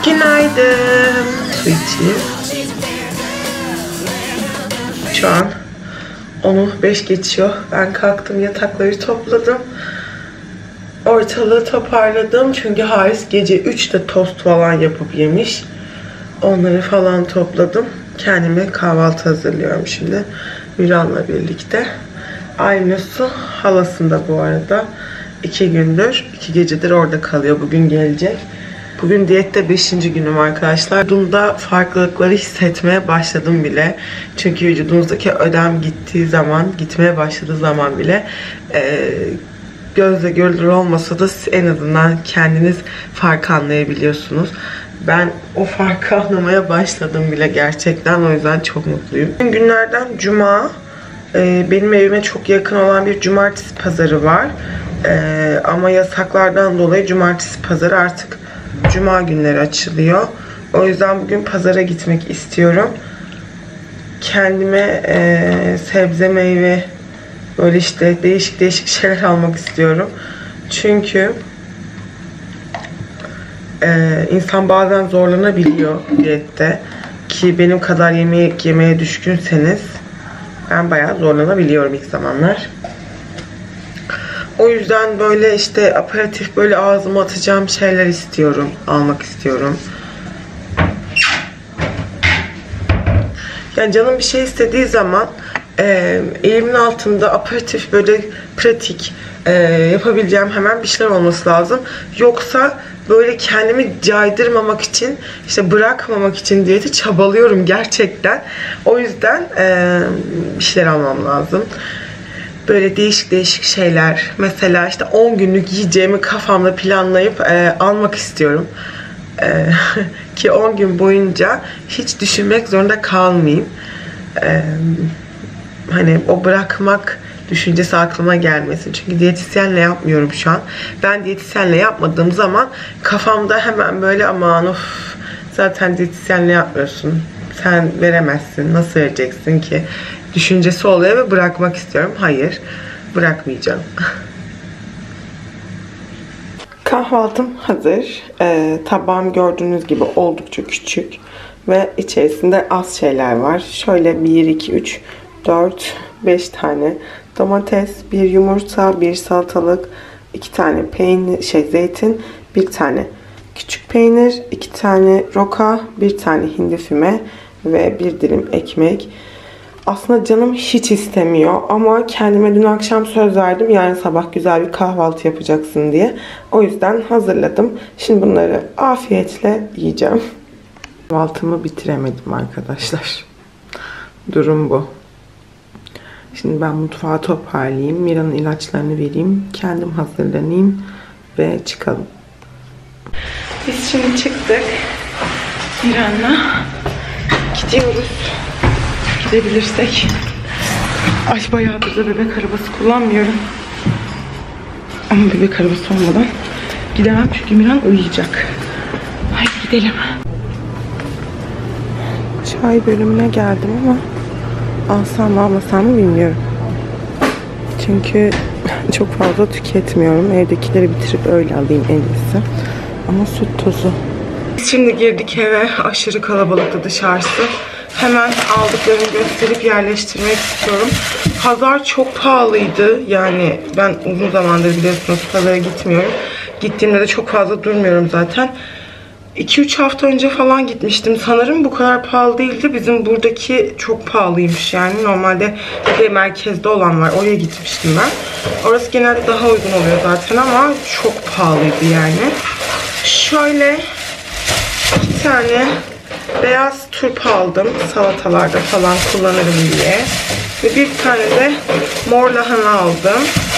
Günaydın. Su içeyim. Şu an 10'u 5 geçiyor. Ben kalktım, yatakları topladım. Ortalığı toparladım. Çünkü Haris gece 3'te tost falan yapıp yemiş. Onları falan topladım. Kendime kahvaltı hazırlıyorum şimdi. Miran'la birlikte. Aynısı halasında bu arada. 2 gündür, 2 gecedir orada kalıyor. Bugün gelecek. Bugün diyette 5. günüm arkadaşlar. Vücudumda farklılıkları hissetmeye başladım bile. Çünkü vücudunuzdaki ödem gitmeye başladığı zaman bile gözle görülür olmasa da siz en azından kendiniz farkı anlayabiliyorsunuz. Ben o farkı anlamaya başladım bile gerçekten. O yüzden çok mutluyum. Günlerden cuma. Benim evime çok yakın olan bir cumartesi pazarı var. Ama yasaklardan dolayı cumartesi pazarı artık cuma günleri açılıyor. O yüzden bugün pazara gitmek istiyorum. Kendime sebze, meyve, böyle işte değişik şeyler almak istiyorum. Çünkü insan bazen zorlanabiliyor diyette. Ki benim kadar yemek yemeye düşkünseniz ben bayağı zorlanabiliyorum ilk zamanlar. O yüzden böyle işte aperatif, böyle ağzıma atacağım şeyler istiyorum, almak istiyorum. Yani canım bir şey istediği zaman elimin altında aperatif, böyle pratik yapabileceğim hemen bir şeyler olması lazım. Yoksa böyle kendimi caydırmamak için, işte bırakmamak için diyeti çabalıyorum gerçekten. O yüzden bir şeyler almam lazım. Böyle değişik şeyler. Mesela işte 10 günlük yiyeceğimi kafamda planlayıp almak istiyorum. Ki 10 gün boyunca hiç düşünmek zorunda kalmayayım. Hani o bırakmak düşüncesi aklıma gelmesin. Çünkü diyetisyenle yapmıyorum şu an. Ben diyetisyenle yapmadığım zaman kafamda hemen böyle aman of, zaten diyetisyenle yapmıyorsun, sen veremezsin, nasıl vereceksin ki düşüncesi oluyor ve bırakmak istiyorum. Hayır, bırakmayacağım. Kahvaltım hazır. Tabağım gördüğünüz gibi oldukça küçük ve içerisinde az şeyler var. Şöyle 1, 2, 3, 4, 5 tane domates, 1 yumurta, 1 salatalık, 2 tane peynir, zeytin, 1 tane küçük peynir, 2 tane roka, 1 tane hindi füme ve 1 dilim ekmek. Aslında canım hiç istemiyor ama kendime dün akşam söz verdim, yarın sabah güzel bir kahvaltı yapacaksın diye. O yüzden hazırladım. Şimdi bunları afiyetle yiyeceğim. Kahvaltımı bitiremedim arkadaşlar. Durum bu. Şimdi ben mutfağı toparlayayım. Mira'nın ilaçlarını vereyim. Kendim hazırlanayım ve çıkalım. Biz şimdi çıktık. Mira'yla gidiyoruz. Gidebilirsek. Ay bayağıdır da bebek arabası kullanmıyorum. Ama bebek arabası olmadan gidemem çünkü Miran uyuyacak. Haydi gidelim. Çay bölümüne geldim ama alsam mı almasam mı bilmiyorum. Çünkü çok fazla tüketmiyorum. Evdekileri bitirip öyle alayım en iyisi. Ama süt tozu. Şimdi girdik eve. Aşırı kalabalıktı dışarısı. Hemen aldıklarını gösterip yerleştirmek istiyorum. Pazar çok pahalıydı. Yani ben uzun zamandır biliyorsunuz pazara gitmiyorum. Gittiğimde de çok fazla durmuyorum zaten. 2-3 hafta önce falan gitmiştim. Sanırım bu kadar pahalı değildi. Bizim buradaki çok pahalıymış yani. Normalde bir de merkezde olan var. Oraya gitmiştim ben. Orası genelde daha uygun oluyor zaten ama çok pahalıydı yani. Şöyle 2 tane beyaz turp aldım. Salatalarda falan kullanırım diye. Ve bir tane de mor lahana aldım.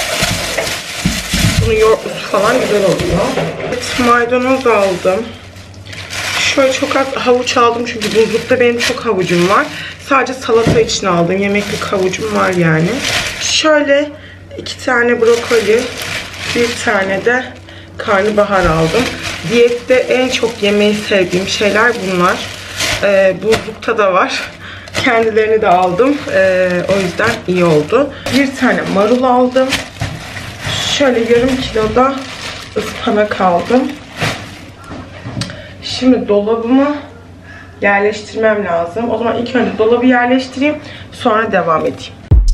Bunu yoğurtlusu falan güzel oluyor. Evet, maydanoz aldım. Şöyle çok az havuç aldım çünkü buzlukta benim çok havucum var. Sadece salata için aldım. Yemeklik havucum var yani. Şöyle 2 tane brokoli, 1 tane de karnabahar aldım. Diyette en çok yemeyi sevdiğim şeyler bunlar. Buzlukta da var. Kendilerini de aldım. O yüzden iyi oldu. 1 tane marul aldım. Şöyle yarım kilo da ıspanak aldım. Şimdi dolabımı yerleştirmem lazım. O zaman ilk önce dolabı yerleştireyim. Sonra devam edeyim.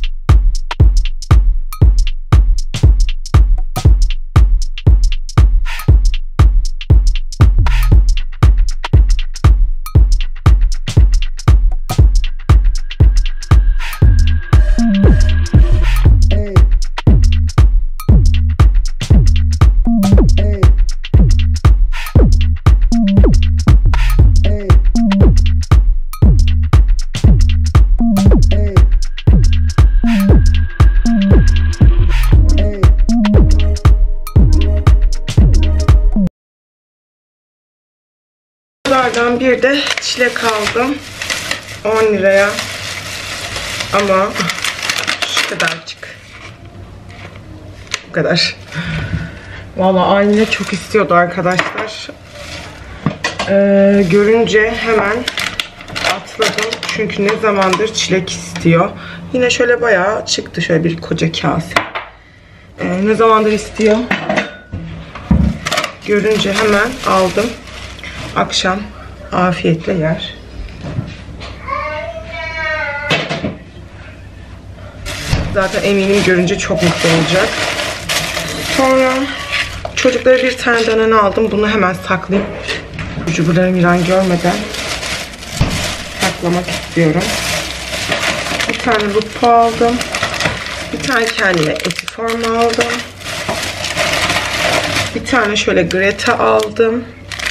Bunlardan bir de çilek aldım. 10 liraya. Ama şu kadarcık. Bu kadar. Vallahi anne çok istiyordu arkadaşlar. Görünce hemen atladım. Çünkü ne zamandır çilek istiyor. Yine şöyle bayağı çıktı. Şöyle bir koca kase. Ne zamandır istiyor. Görünce hemen aldım. Akşam afiyetle yer. Zaten eminim görünce çok mutlu olacak. Sonra çocuklara bir tane danone aldım. Bunu hemen saklayayım. Çocukları Miran görmeden saklamak istiyorum. Bir tane lupo aldım. Bir tane kendime etiform aldım. Bir tane şöyle Greta aldım.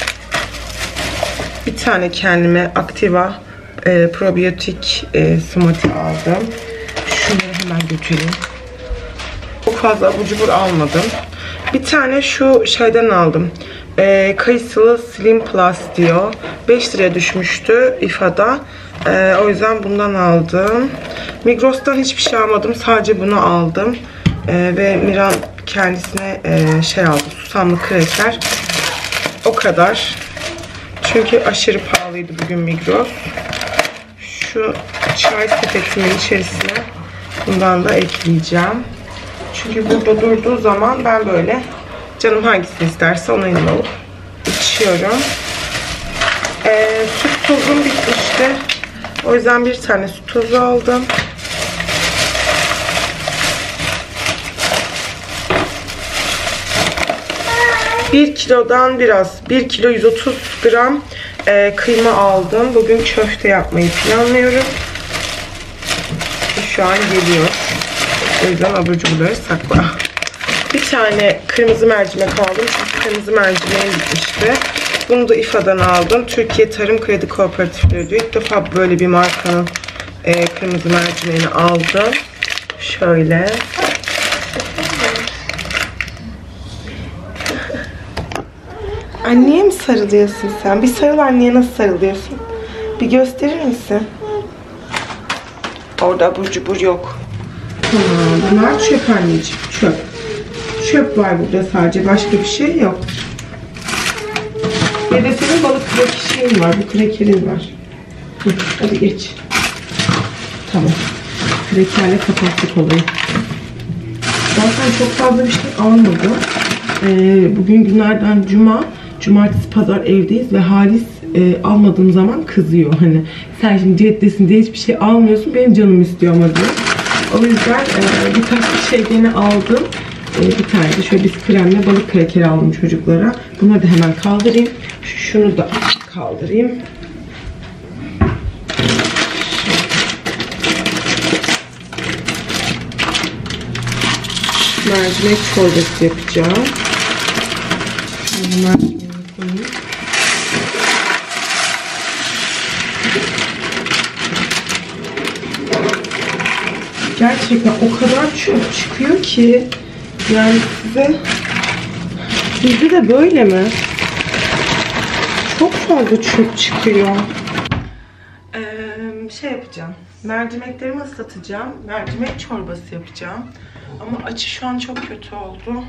Bir tane kendime Activa probiyotik smoothie aldım. Şunları hemen götüreyim. Çok fazla abur cubur almadım. Bir tane şu şeyden aldım. Kayısılı Slim Plus diyor. 5 liraya düşmüştü İFA'da. O yüzden bundan aldım. Migros'tan hiçbir şey almadım. Sadece bunu aldım. Ve Miran kendisine şey aldı. Susamlı kreker. O kadar. Çünkü aşırı pahalıydı bugün Migros. Şu çay sepetimin içerisine bundan da ekleyeceğim. Çünkü burada durduğu zaman ben böyle canım hangisini isterse onu eline alıp içiyorum. Süt tozum bitmişti. O yüzden bir tane süt tozu aldım. Bir kilodan biraz, 1 kilo 130 gram kıyma aldım. Bugün köfte yapmayı planlıyorum. Şu an geliyor. O yüzden abur cuburları sakla. Bir tane kırmızı mercimek aldım. Çünkü kırmızı mercimeğim bitmişti. Bunu da İFA'dan aldım. Türkiye Tarım Kredi Kooperatifleri diyor. İlk defa böyle bir markanın kırmızı mercimeğini aldım. Şöyle. Anneye mi sarılıyorsun sen? Bir sarıl, anneye nasıl sarılıyorsun? Bir gösterir misin? Orada abur cubur yok. Bunlar çöp anneciğim. Çöp. Çöp var burada sadece. Başka bir şey yok. Bir de senin balık krekerin var. Bu krekerin var. Hadi geç. Tamam. Krekerle kapattık olayı. Zaten çok fazla bir şey almadım. Bugün günlerden cuma. Cumartesi, pazar evdeyiz ve Halis almadığım zaman kızıyor. Hani sen şimdi diyettesin diye hiçbir şey almıyorsun. Benim canım istiyor ama diyor. O yüzden birkaç bir şey gene aldım. Bir tane de şöyle bir kremle balık krekeri aldım çocuklara. Bunları da hemen kaldırayım. Şunu da kaldırayım. Mercimek çorbası yapacağım. Gerçekten o kadar çöp çıkıyor ki yani sizde de böyle mi? Çok fazla çöp çıkıyor. Şey yapacağım. Mercimeklerimi ıslatacağım. Mercimek çorbası yapacağım. Ama açı şu an çok kötü oldu.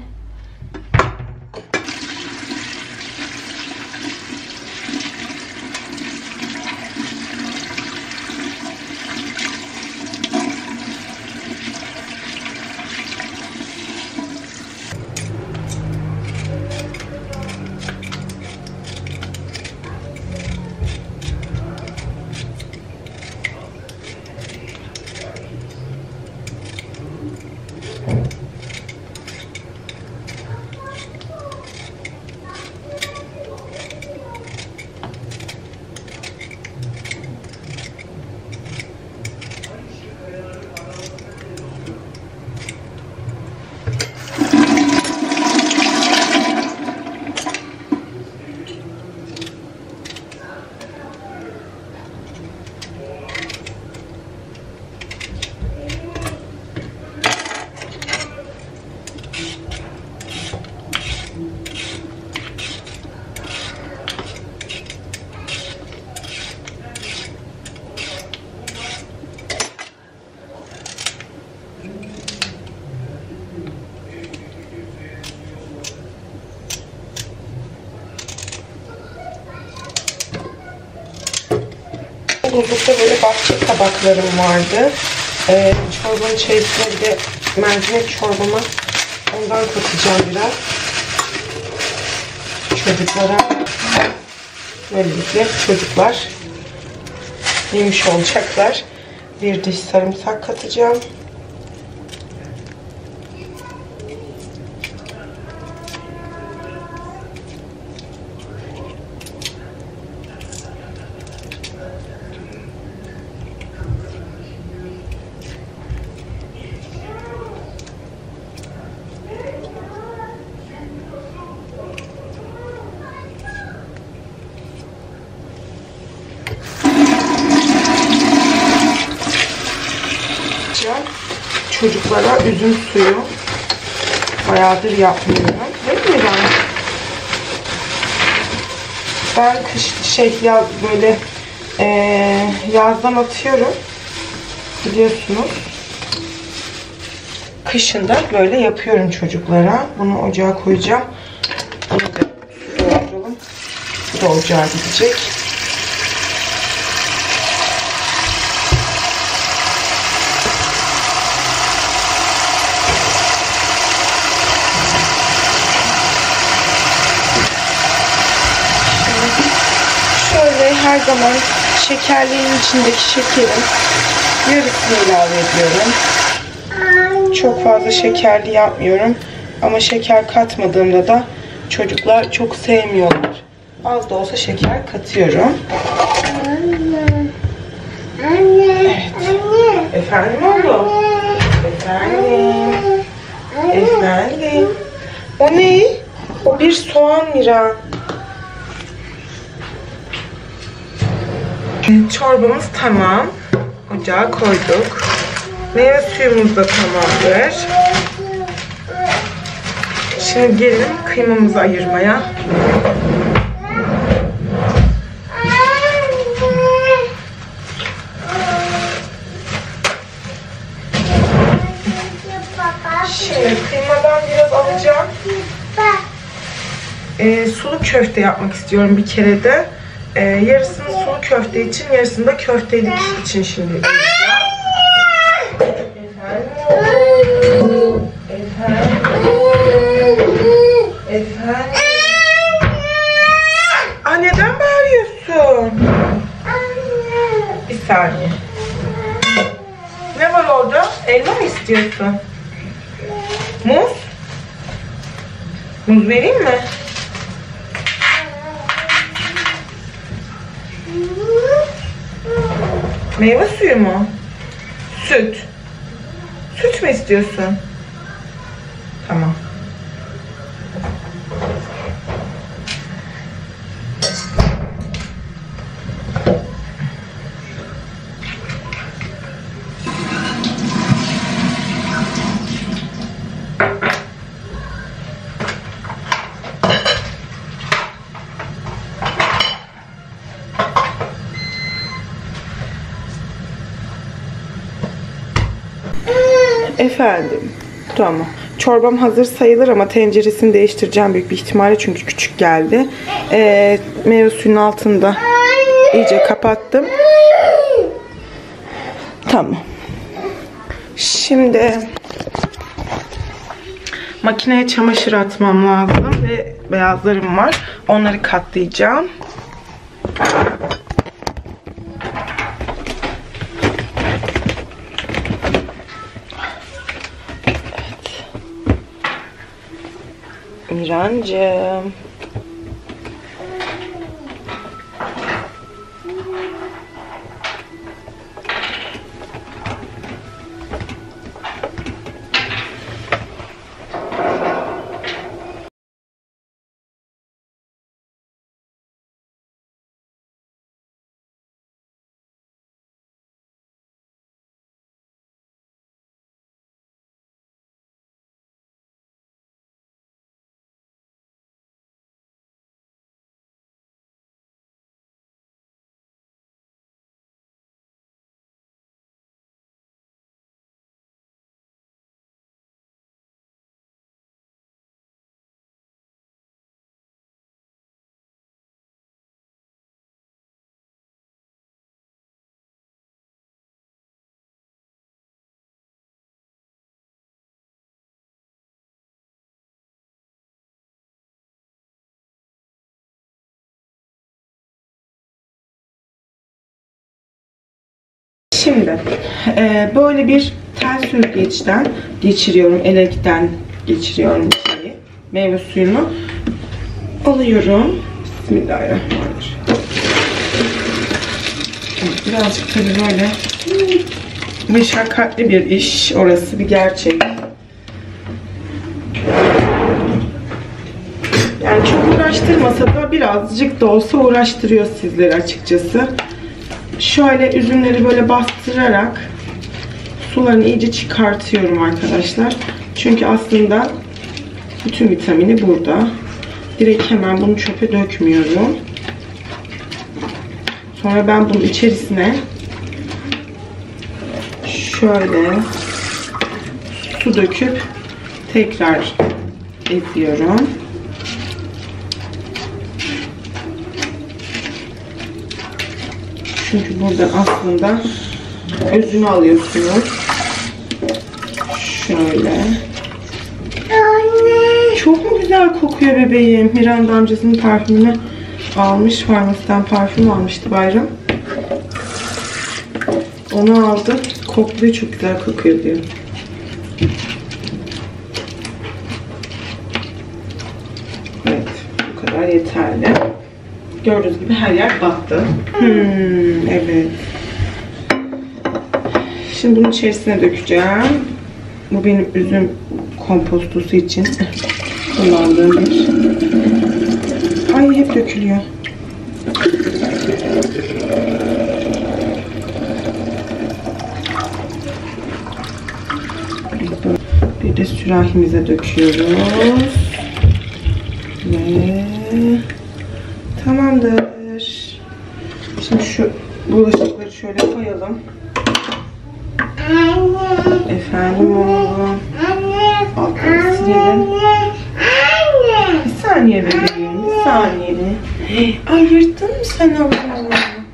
buzlukta böyle bahçe tabaklarım vardı. Çorbanın içerisine bir de mercimek çorbamı ondan katacağım biraz. Çocuklara. Böylelikle çocuklar yemiş olacaklar. Bir diş sarımsak katacağım. Çocuklara üzüm suyu bayağıdır yapmıyorum. Değil mi ben yaz böyle yazdan atıyorum. Biliyorsunuz. Kışında böyle yapıyorum çocuklara. Bunu ocağa koyacağım. Bunu da dolduralım. Bu da ocağa gidecek. Her zaman şekerliğin içindeki şekerin yarısını ilave ediyorum. Çok fazla şekerli yapmıyorum. Ama şeker katmadığımda da çocuklar çok sevmiyorlar. Az da olsa şeker katıyorum. Evet. Efendim oğlum? Efendim? Efendim? O ne? O bir soğan Mira. Çorbamız tamam. Ocağa koyduk. Meyve suyumuz da tamamdır. Şimdi gelin kıymamızı ayırmaya. Şimdi kıymadan biraz alacağım. Sulu köfte yapmak istiyorum bir kere de. Yarısını sulu köfte için, yarısını da köftelik için şimdi yapacağım. Efendim. Aa, neden bağırıyorsun? Bir saniye. Ne var orada? Elma mı istiyorsun? Muz? Muz vereyim mi? Meyve suyu mu? Süt. Süt mü istiyorsun? Tamam. Efendim. Tamam. Çorbam hazır sayılır ama tenceresini değiştireceğim büyük bir ihtimalle çünkü küçük geldi. Meyve suyunun altında iyice kapattım. Tamam. Şimdi makineye çamaşır atmam lazım ve beyazlarım var. Onları katlayacağım. Mirancığım. Şimdi böyle bir tel süzgeçten geçiriyorum, elekten geçiriyorum şeyi, meyve suyunu alıyorum. Bismillahirrahmanirrahim. Birazcık tabii böyle meşakkatli bir iş, orası bir gerçek. Yani çok uğraştırmasa da birazcık da olsa uğraştırıyor sizleri açıkçası. Şöyle üzümleri böyle bastırarak sularını iyice çıkartıyorum arkadaşlar. Çünkü aslında bütün vitamini burada. Direkt hemen bunu çöpe dökmüyorum. Sonra ben bunun içerisine şöyle su döküp tekrar eziyorum. Çünkü buradan aslında özünü alıyorsunuz. Şöyle. Çok mu güzel kokuyor bebeğim. Miranda amcasının parfümünü almış. Farmasiden parfüm almıştı Bayram. Onu aldı. Kokluyor, çok güzel kokuyor diyor. Evet. Bu kadar yeterli. Gördüğünüz gibi her yer battı. Evet. Şimdi bunun içerisine dökeceğim. Bu benim üzüm kompostosu için kullandığım bir. Ay, hep dökülüyor. Bir de sürahimize döküyoruz. Ve tamamdır. Şimdi şu bulaşıkları şöyle koyalım. Efendim oğlum. Altını silelim. Bir saniye bebeğim. Bir saniye. Ay, yırttın mı sen oğlum?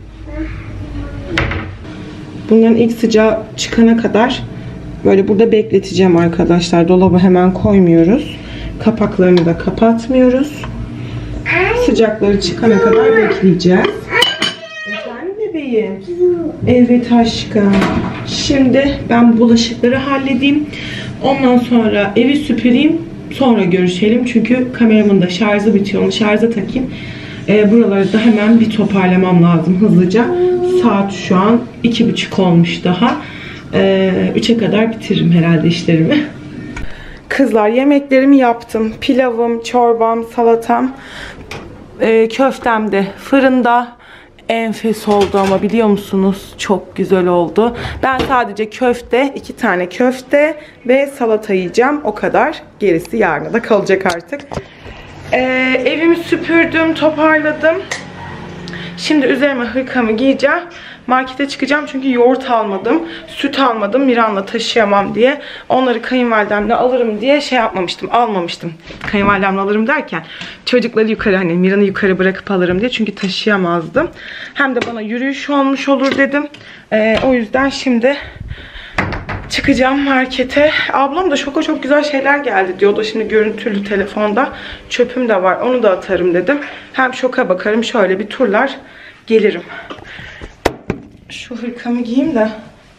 Bunların ilk sıcağı çıkana kadar böyle burada bekleteceğim arkadaşlar. Dolaba hemen koymuyoruz. Kapaklarını da kapatmıyoruz. Sıcakları çıkana kadar bekleyeceğiz. Efendim bebeğim? Evet aşkım. Şimdi ben bulaşıkları halledeyim. Ondan sonra evi süpüreyim. Sonra görüşelim. Çünkü kameramın da şarjı bitiyor. Onu şarja takayım. Buraları da hemen bir toparlamam lazım hızlıca. Saat şu an 2:30 olmuş daha. 3'e kadar bitiririm herhalde işlerimi. Kızlar, yemeklerimi yaptım. Pilavım, çorbam, salatam, köftem de fırında. Enfes oldu ama biliyor musunuz? Çok güzel oldu. Ben sadece köfte, 2 tane köfte ve salata yiyeceğim. O kadar. Gerisi yarına da kalacak artık. Evimi süpürdüm, toparladım. Şimdi üzerime hırkamı giyeceğim. Markete çıkacağım çünkü yoğurt almadım. Süt almadım. Miran'la taşıyamam diye. Onları kayınvalidemle alırım diye almamıştım. Kayınvalidemle alırım derken çocukları yukarı, hani Miran'ı yukarı bırakıp alırım diye. Çünkü taşıyamazdım. Hem de bana yürüyüş olmuş olur dedim. O yüzden şimdi çıkacağım markete. Ablam da çok güzel şeyler geldi diyordu. Şimdi görüntülü telefonda. Çöpüm de var. Onu da atarım dedim. Hem şoka bakarım. Şöyle bir turlar gelirim. Şu hırkamı giyeyim de.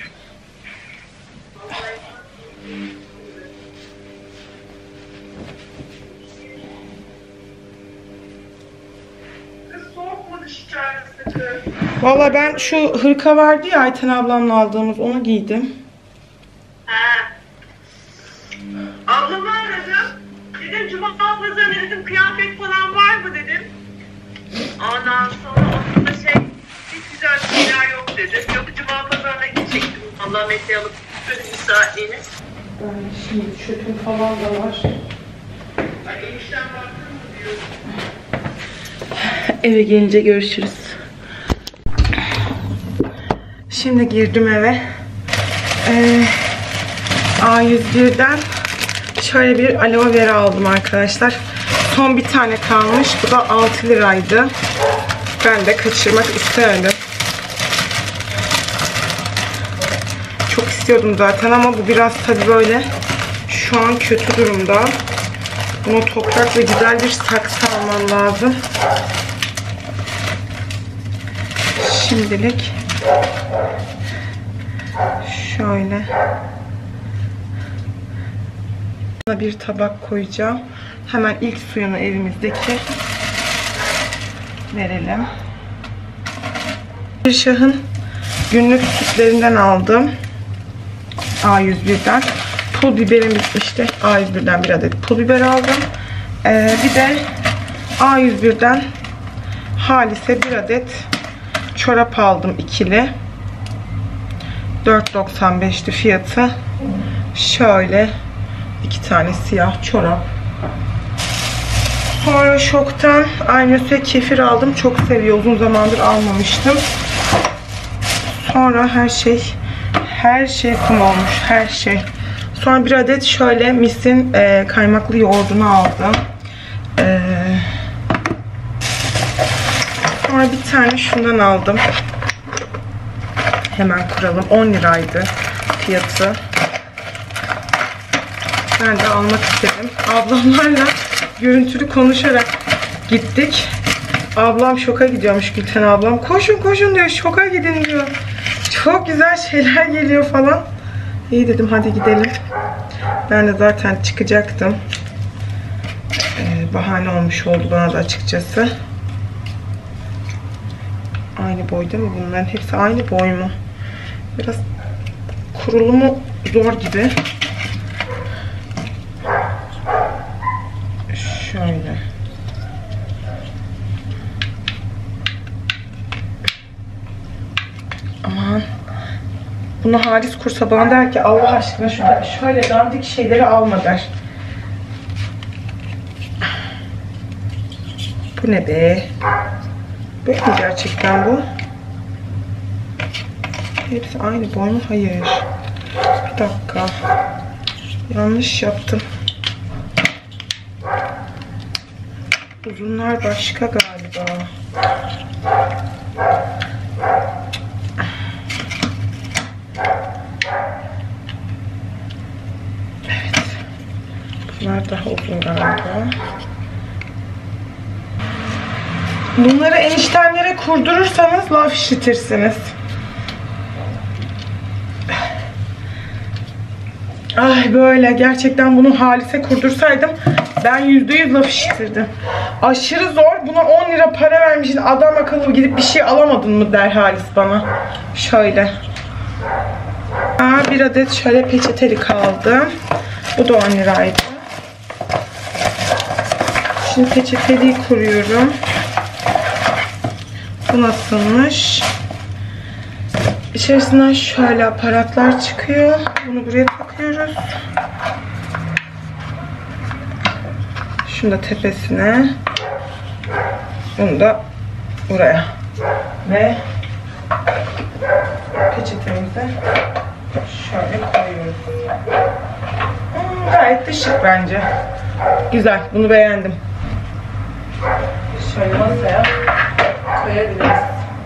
Valla ben şu hırka vardı ya Ayten ablamla aldığımız, onu giydim. Ablamı aradım. Dedim cuma pazarına dedim kıyafet falan var mı dedim. Ondan sonra onun da hiç güzel şeyler yok dedim. Yok, cuma pazarına gidecektim. Allah mesleği alıp şöyle bir saatliğine. Ben şimdi çöpüm falan da var. Ay, enişten baktın mı diyor. Eve gelince görüşürüz. Şimdi girdim eve. A101'den şöyle bir aloe vera aldım arkadaşlar. Son bir tane kalmış. Bu da 6 liraydı. Ben de kaçırmak istemedim. Çok istiyordum zaten ama bu biraz tabii böyle şu an kötü durumda. Buna toprak ve güzel bir saksı almam lazım. Şimdilik Şöyle. Bir tabak koyacağım. Hemen ilk suyunu evimizdeki verelim. Şah'ın günlük sütlerinden aldım. A101'den. Pul biberim bitmişti. A101'den bir adet pul biber aldım. Bir de A101'den Halis'e bir adet çorap aldım, ikili. 4.95'ti fiyatı. Şöyle 2 tane siyah çorap. Sonra Şok'tan Aynöse kefir aldım. Çok seviyor. Uzun zamandır almamıştım. Sonra her şey kum olmuş. Her şey. Sonra bir adet şöyle Mis'in kaymaklı yoğurdunu aldım. Sonra bir tane şundan aldım. Hemen kuralım. 10 liraydı fiyatı. Ben de almak istedim. Ablamlarla görüntülü konuşarak gittik. Ablam şoka gidiyormuş, Gülten ablam. Koşun koşun diyor, şoka gidin diyor. Çok güzel şeyler geliyor falan. İyi dedim, hadi gidelim. Ben de zaten çıkacaktım. Bahane olmuş oldu bana da açıkçası. Aynı boy değil mi bunların? Hepsi aynı boy mu? Biraz kurulumu zor gibi. Şöyle. Aman. Bunu Halis kursa bana der ki Allah aşkına şöyle dandik şeyleri alma der. Bu ne be? Böyle mi gerçekten bu? Hepsi aynı boy mu? Hayır. Bir dakika. Yanlış yaptım. Uzunlar başka galiba. Evet. Bunlar daha uzun galiba. Bunları eniştemlere kurdurursanız laf işitirsiniz. Ay böyle gerçekten bunu Halis'e kurdursaydım ben %100 laf işitirdim. Aşırı zor. Buna 10 lira para vermişsin. Adam akıllı gidip bir şey alamadın mı der Halis bana. Şöyle. Bir adet şöyle peçetelik aldım. Bu da 10 liraydı. Şimdi peçeteliği kuruyorum. Bu nasılmış? İçerisinden şöyle aparatlar çıkıyor. Bunu buraya takıyoruz. Şunu da tepesine. Bunu da buraya. Ve peçetemize şöyle koyuyoruz. Gayet de şık bence. Güzel. Bunu beğendim. Şöyle masaya koyabiliriz.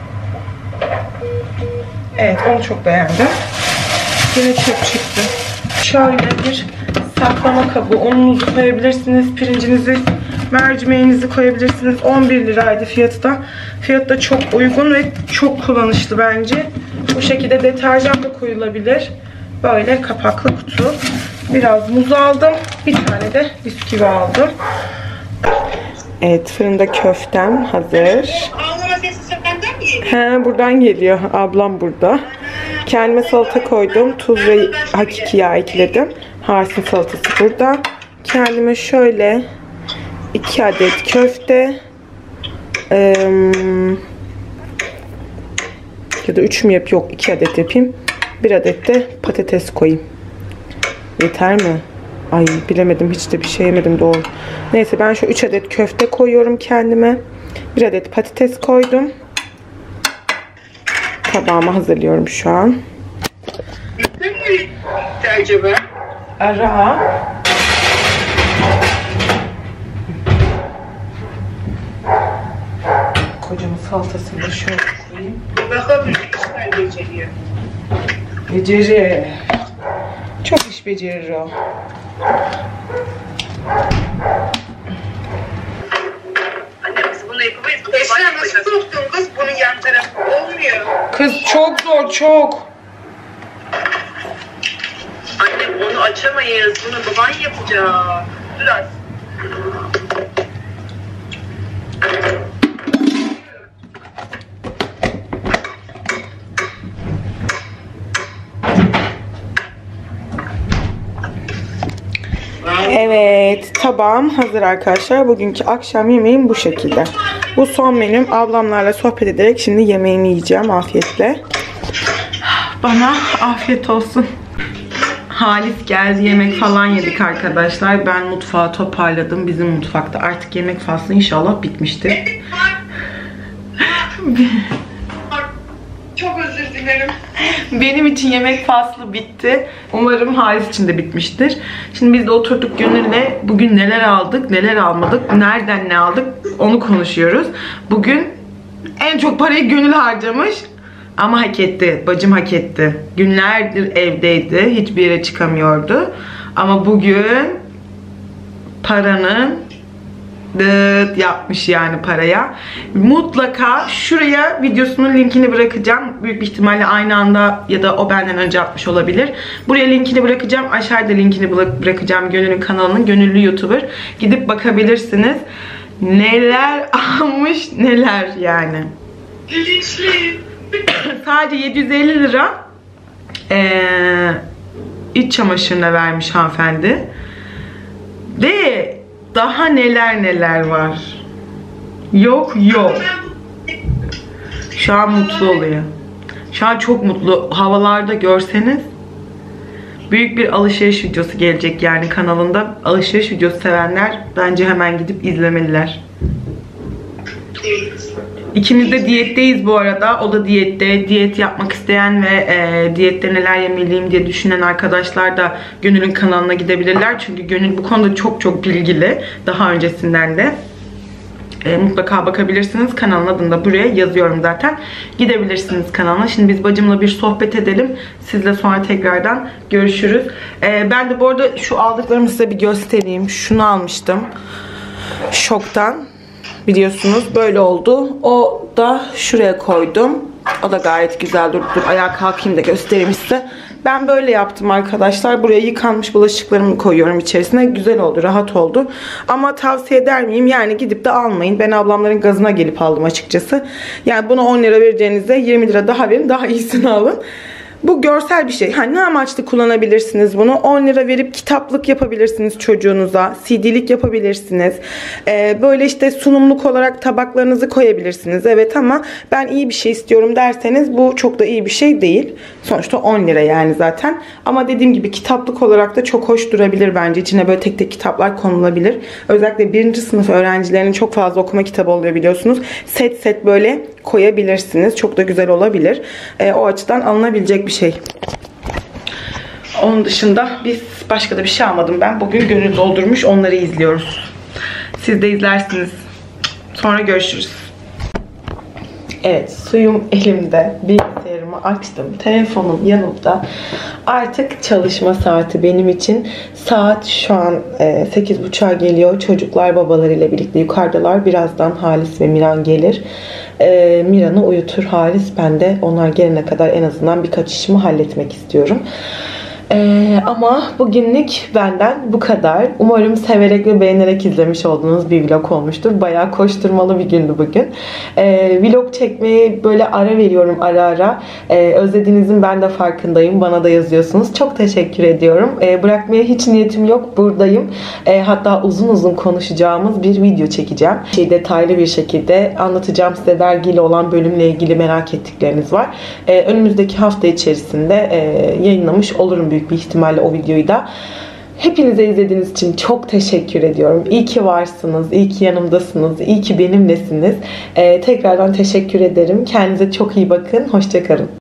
Evet, onu çok beğendim. Yine çöp çıktı. Şöyle bir saklama kabı. Ununuzu koyabilirsiniz. Pirincinizi, mercimeğinizi koyabilirsiniz. 11 liraydı fiyatı da. Fiyatı da çok uygun ve çok kullanışlı bence. Bu şekilde deterjan da koyulabilir. Böyle kapaklı kutu. Biraz muz aldım. Bir tane de bisküvi aldım. Evet, fırında köftem hazır. Buradan geliyor. Ablam burada. Kendime salata koydum. Tuz ve hakiki yağ ekledim. Haris'in salatası burada. Kendime şöyle 2 adet köfte ya da 3 mü yapayım? Yok, 2 adet yapayım. 1 adet de patates koyayım. Yeter mi? Ay bilemedim. Hiç de bir şey yemedim doğru. Neyse ben şu 3 adet köfte koyuyorum kendime. 1 adet patates koydum. Tabağımı hazırlıyorum şu an. Bitti mi acaba? Ara. Kocamın salatasını da şöyle koyayım. Bakalım işler beceriyor. Becerir. Çok iş becerir o. Anne biz bunu yapamayız. Esra nasıl soktun kız? Bunun yan tarafı olmuyor. Kız çok zor, çok. açamayız. Bunu baban yapacak. Dur az. Evet, tabağım hazır arkadaşlar. Bugünkü akşam yemeğim bu şekilde. Bu son menüm. Ablamlarla sohbet ederek şimdi yemeğimi yiyeceğim afiyetle. Bana afiyet olsun. Halis geldi, yemek falan yedik arkadaşlar. Ben mutfağı toparladım. Bizim mutfakta artık yemek faslı inşallah bitmiştir. Çok özür dilerim. Benim için yemek faslı bitti. Umarım Halis için de bitmiştir. Şimdi biz de oturduk Gönül'le bugün neler aldık, neler almadık, nereden ne aldık onu konuşuyoruz. Bugün en çok parayı Gönül harcamış. Ama hak etti. Bacım hak etti. Günlerdir evdeydi. Hiçbir yere çıkamıyordu. Ama bugün paranın dıt yapmış yani paraya. Mutlaka şuraya videosunun linkini bırakacağım. Büyük bir ihtimalle aynı anda ya da o benden önce atmış olabilir. Buraya linkini bırakacağım. Aşağıda linkini bırakacağım Gönül'ün kanalının. Gönüllü YouTuber. Gidip bakabilirsiniz. Neler almış neler yani. Bilinçli. Sadece 750 lira iç çamaşırına vermiş hanımefendi. Ve daha neler neler var. Yok. Şu an mutlu oluyor. Şu an çok mutlu. Havalarda görseniz büyük bir alışveriş videosu gelecek yani kanalında. Alışveriş videosu sevenler bence hemen gidip izlemeliler. İkimiz de diyetteyiz bu arada. O da diyette. Diyet yapmak isteyen ve diyette neler yemeliyim diye düşünen arkadaşlar da Gönül'ün kanalına gidebilirler. Çünkü Gönül bu konuda çok bilgili. Daha öncesinden de. Mutlaka bakabilirsiniz. Kanalın adını da buraya yazıyorum zaten. Gidebilirsiniz kanalına. Şimdi biz bacımla bir sohbet edelim. Sizle sonra tekrardan görüşürüz. Ben de bu arada şu aldıklarımı size bir göstereyim. Şunu almıştım. Şok'tan. Biliyorsunuz böyle oldu. O da şuraya koydum. O da gayet güzel. Dur ayağa kalkayım da göstereyim size. Ben böyle yaptım arkadaşlar. Buraya yıkanmış bulaşıklarımı koyuyorum içerisine. Güzel oldu, rahat oldu. Ama tavsiye eder miyim? Yani gidip de almayın. Ben ablamların gazına gelip aldım açıkçası. Yani buna 10 lira vereceğinize 20 lira daha verin. Daha iyisini alın. Bu görsel bir şey. Ne amaçlı kullanabilirsiniz bunu? 10 lira verip kitaplık yapabilirsiniz çocuğunuza. CD'lik yapabilirsiniz. Böyle işte sunumluk olarak tabaklarınızı koyabilirsiniz. Evet ama ben iyi bir şey istiyorum derseniz bu çok da iyi bir şey değil. Sonuçta 10 lira yani zaten. Ama dediğim gibi kitaplık olarak da çok hoş durabilir bence. İçine böyle tek kitaplar konulabilir. Özellikle 1. sınıf öğrencilerinin çok fazla okuma kitabı oluyor biliyorsunuz. Set böyle koyabilirsiniz. Çok da güzel olabilir. O açıdan alınabilecek bir şey. Onun dışında biz başka da bir şey almadım ben. Bugün Gönül doldurmuş. Onları izliyoruz. Siz de izlersiniz. Sonra görüşürüz. Evet, suyum elimde. Bilgisayarımı açtım. Telefonum yanımda. Artık çalışma saati benim için. Saat şu an 8.30'a geliyor. Çocuklar babalarıyla birlikte yukarıdalar. Birazdan Halis ve Miran gelir. Miran'ı uyutur Halis. Ben de onlar gelene kadar en azından birkaç işimi halletmek istiyorum. Ama bugünlük benden bu kadar. Umarım severek ve beğenerek izlemiş olduğunuz bir vlog olmuştur. Bayağı koşturmalı bir gündü bugün. Vlog çekmeye böyle ara veriyorum ara ara. Özlediğinizin ben de farkındayım. Bana da yazıyorsunuz. Çok teşekkür ediyorum. Bırakmaya hiç niyetim yok. Buradayım. Hatta uzun konuşacağımız bir video çekeceğim. Detaylı bir şekilde anlatacağım size vergiyle olan bölümle ilgili merak ettikleriniz var. Önümüzdeki hafta içerisinde yayınlamış olurum büyük bir ihtimalle o videoyu da. Hepinize izlediğiniz için çok teşekkür ediyorum. İyi ki varsınız, iyi ki yanımdasınız, iyi ki benimlesiniz. Tekrardan teşekkür ederim. Kendinize çok iyi bakın. Hoşça kalın.